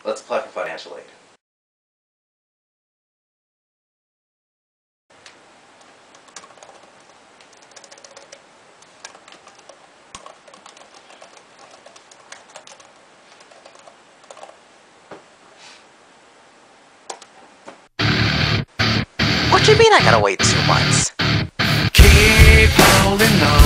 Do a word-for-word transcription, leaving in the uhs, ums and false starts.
Let's apply for financial aid. What do you mean I gotta wait two months? Keep holding on.